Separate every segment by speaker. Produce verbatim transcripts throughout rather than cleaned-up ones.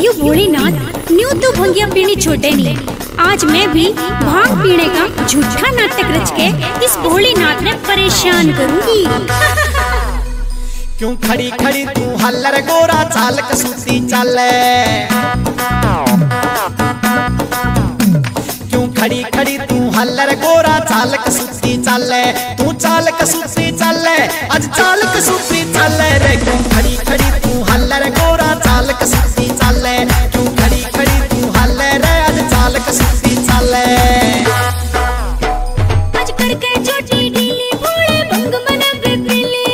Speaker 1: You Bholenath new तो भंगिया पीनी छोटे नहीं। आज मैं भी भांग पीने का झूठा नाटक रच के इस भोलेनाथ ने परेशान करूंगी।
Speaker 2: क्यों खड़ी खड़ी तू हल्लर गोरा चाल कसूती चले, क्यों खड़ी खड़ी तू हल्लर गोरा चाल कसूती चले, तू चाल कसूती चले आज चाल कसूती चले रे। क्यों खड़ी खड़ी तू हल्लर गोरा चाल कसूती चले, क्यों खड़ी खड़ी तू हल्लर आज चाल कसूती चले।
Speaker 1: आज करके छोटी ढीली भोले भंग मन बेपीली,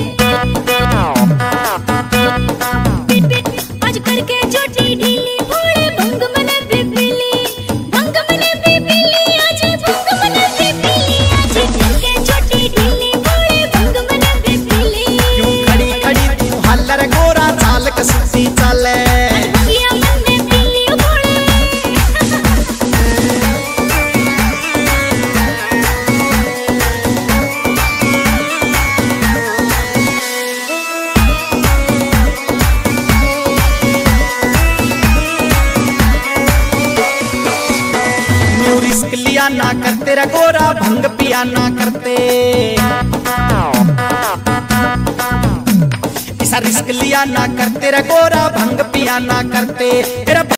Speaker 1: आज करके छोटी ढीली भोले भंग मन बेपीली, भंग मन बेपीली आज भंग मन बेपीली, आज करके छोटी ढीली भोले भंग मन बेपीली।
Speaker 2: क्यों खड़ी खड़ी तू हल्लर गोरा चाल कसूती चले, रिस्क लिया ना करते रे गोरा भंग पिया ना करते, ऐसा रिस्क लिया ना करते रे गोरा भंग पिया ना करते।